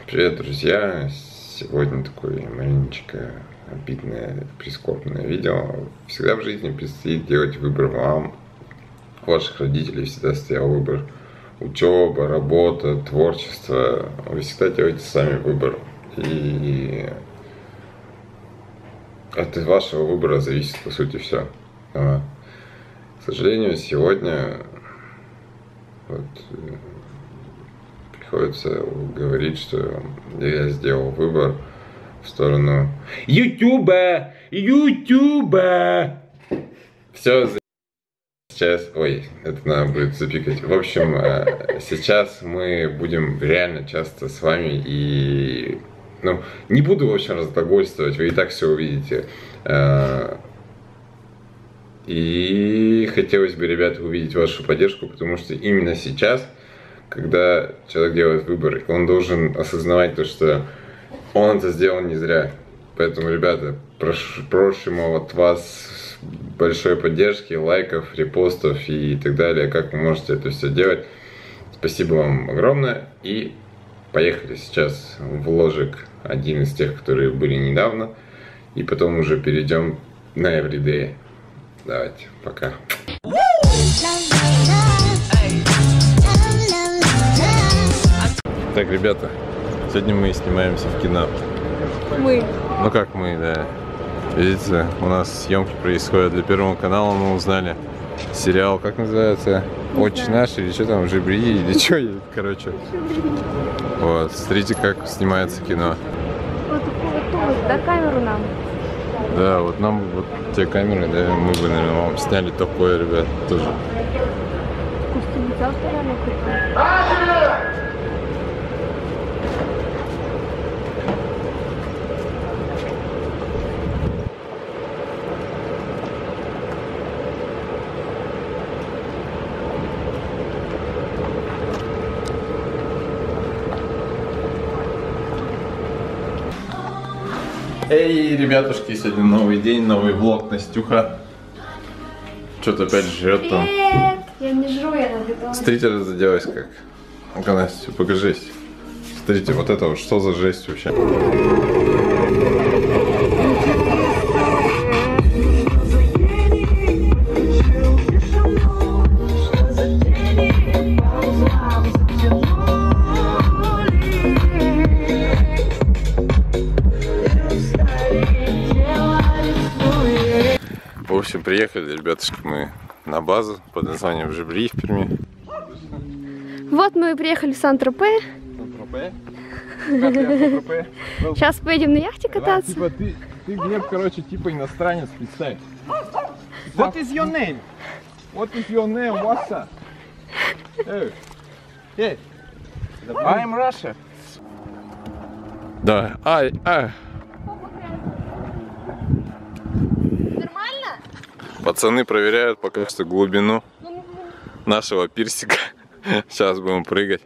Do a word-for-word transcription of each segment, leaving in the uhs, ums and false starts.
Привет, друзья! Сегодня такое маленечко обидное, прискорбное видео. Всегда в жизни предстоит делать выбор вам. У ваших родителей всегда стоял выбор: учеба, работа, творчество. Вы всегда делаете сами выбор. И от вашего выбора зависит, по сути, все. К сожалению, сегодня вот, приходится говорить, что я сделал выбор в сторону Ютуба! Ютуба! Все, сейчас... Ой, это надо будет запикать. В общем, сейчас мы будем реально часто с вами и... Ну, не буду, в общем, разглагольствовать, вы и так все увидите. И хотелось бы, ребята, увидеть вашу поддержку, потому что именно сейчас, когда человек делает выбор, он должен осознавать то, что он это сделал не зря. Поэтому, ребята, прошу, просим от вас большой поддержки, лайков, репостов и так далее, как вы можете это все делать. Спасибо вам огромное. И поехали сейчас в ложик один из тех, которые были недавно. И потом уже перейдем на Everyday. Давайте, пока. Так, ребята, сегодня мы снимаемся в кино. Мы. Ну как мы, да. Видите, у нас съемки происходят для Первого канала, мы узнали сериал, как называется? Отче наш или что там, Жибри, или что, короче. Вот, смотрите, как снимается кино. Вот, вот, вот, да, камеру нам. Да, вот нам, вот те камеры, да, мы бы, наверное, вам сняли такое, ребят, тоже. Эй, ребятушки, сегодня новый день, новый влог. Настюха что-то опять жрет там. Привет! Я не жру, я на бетоне. Смотрите, разоделась как. Ну-ка, Настя, покажись. Смотрите, вот это вот, что за жесть вообще? В общем, приехали, ребятушки, мы на базу под названием Жибри в Перми. Вот мы и приехали в Сан-Тропе. Сейчас поедем на яхте кататься. Типа, ты, ты, Глеб, короче, типа иностранец, представь. What is your name? What is your name? What's up? Hey. Hey. I'm Russia. Да, ай, ай. Пацаны проверяют пока что глубину нашего пирсика. Сейчас будем прыгать.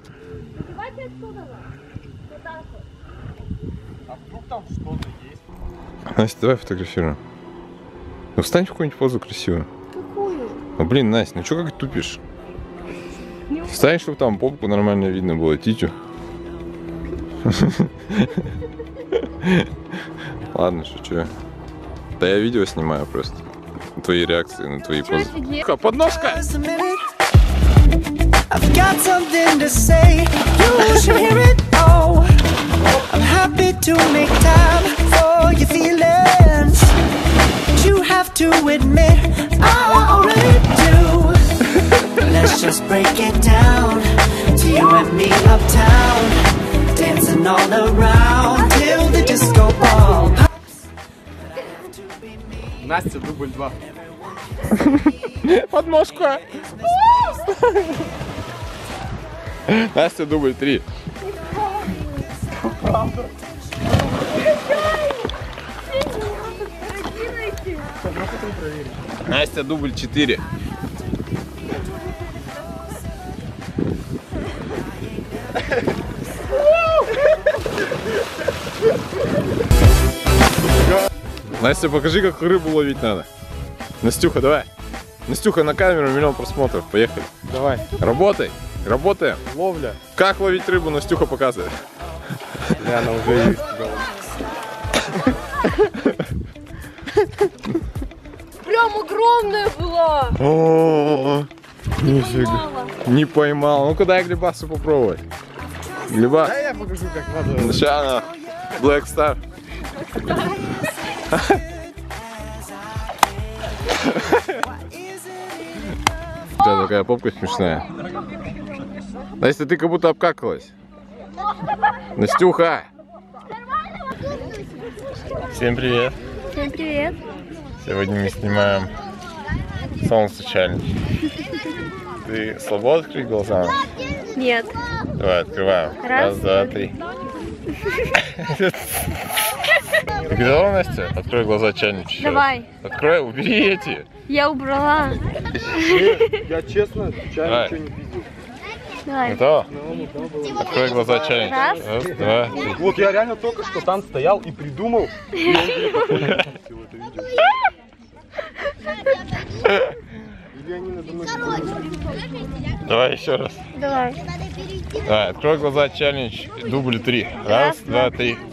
А вдруг там что-то есть? Настя, давай фотографируем. Ну встань в какую-нибудь позу красивую. Какую? Ну блин, Настя, ну что как тупишь? Встань, чтобы там попку нормально видно было, титю. Ладно, шучу. Да я видео снимаю просто. Твои реакции на твои позы. Подножка! I've got something to say. You should hear it. Oh, I'm happy to make time for your feelings. But you have to admit I already do. Let's just break it down to you and me uptown, dancing all around till the disco ball. Настя, дубль два. Подножка. Настя, дубль три. Настя, дубль четыре. Настя, покажи, как рыбу ловить надо. Настюха, давай. Настюха, на камеру миллион просмотров. Поехали. Давай. Работай. Работаем. Ловля. Как ловить рыбу, Настюха показывает. Да, она уже ее испугала. Прям огромная была. О, нифига. Не поймал. Ну-ка дай глибасу попробовать. Глиба. Да, я покажу, как надо. Сейчас она. Black Star. У тебя такая попка смешная. Настя, ты как будто обкакалась. Настюха! Всем привет! Всем привет. Сегодня мы снимаем солнце челлендж. Ты слабо открыть глаза? Нет. Давай, открываем. Раз, Раз, два, три. Ты готова, Настя? Открой глаза челлендж. еще Давай. раз. Открой, убери эти. Я убрала. Я честно отвечаю, ничего не видел. Давай. Готова? Открой глаза челлендж. Раз. Раз, два, три. Вот я реально только что там стоял и придумал. И он говорит, «Какое это видео». Или они надо мной придумали. Давай еще раз. Давай. Давай, открой глаза челлендж. Дубль три. Раз, Раз, два, два, три.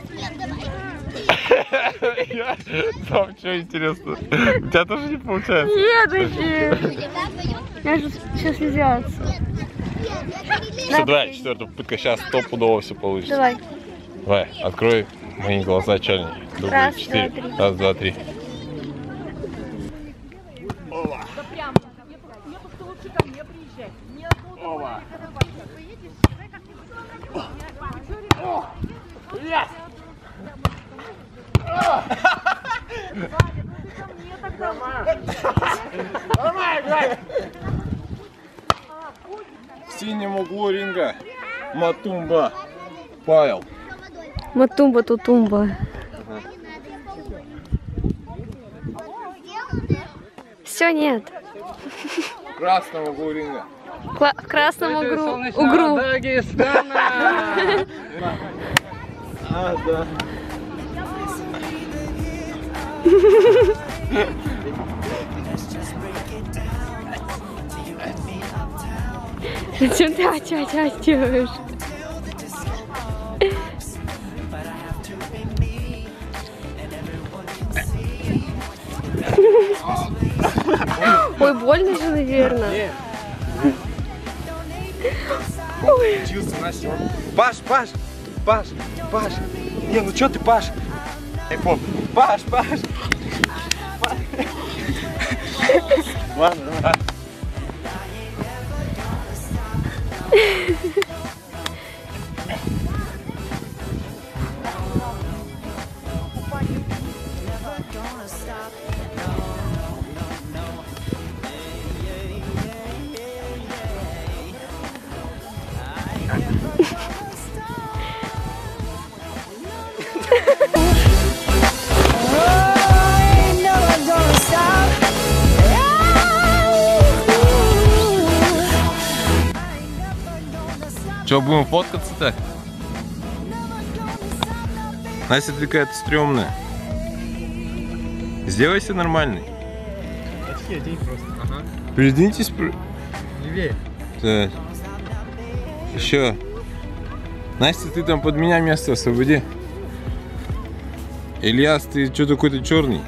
Я- Там что интересно? У тебя тоже не получается? Нет, вообще. Я же сейчас связаться. Все, давай, четвертая попытка. Сейчас стопудово все получится. Давай. Давай, открой мои глаза челлендж. Дубль Раз, четыре. два, три. Раз, два, три. В синем углу ринга Матумба Павел. Матумба тутумба. Все, нет. В красном углу ринга. Кла- в красном угру. Угру. Дагестана! А, да. Зачем ты ача-ача делаешь? Ой, больно же, наверное. Чувствую, Настя. Паш, Паш, Паш, Паш. Не, ну чё ты, Паш? Эй, поп. Паш, Паш. Паш. Ладно, ладно. Че, будем фоткаться-то? Настя, ты какая-то стрёмная. Сделайся нормальный. Очки одень просто. Ага. Придвиньтесь. Пр... Левее. Так. Еще. Настя, ты там под меня место освободи. Ильяс, ты что такой-то черный?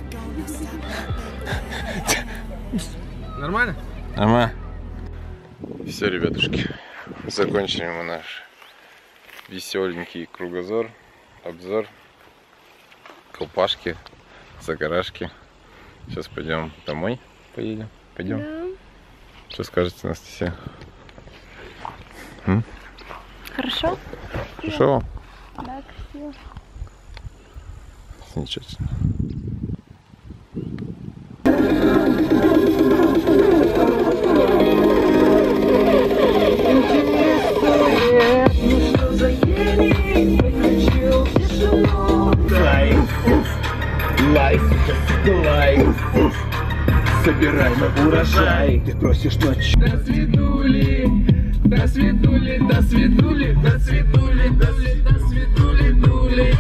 Нормально? Ага. Все, ребятушки. Закончили мы наш веселенький кругозор, обзор, колпашки, загорашки. Сейчас пойдем домой, поедем, пойдем. Да. Что скажете, Анастасия? М? Хорошо? Хорошо? Да, красиво. Замечательно. Лайф, лайф, собирай на урожай. Ты просишь ночь. До свидули, до свидули, до свидули, до свидули, до свидули, дули.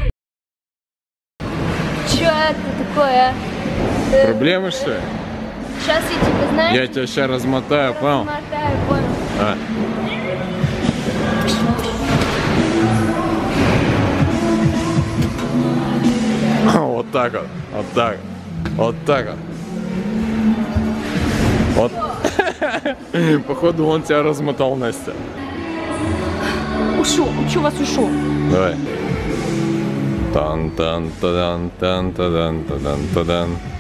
Че это такое? Э, Проблемы, что ли? Сейчас я тебе, знаешь, Я тебя сейчас размотаю, понял? мотаю, понял. А. так вот, вот так, вот так вот. Вот. Походу он тебя размотал, Настя. Ушел, что у вас ушел? Давай. Тан-тан-тадан-тан-тадан-тадан-тадан.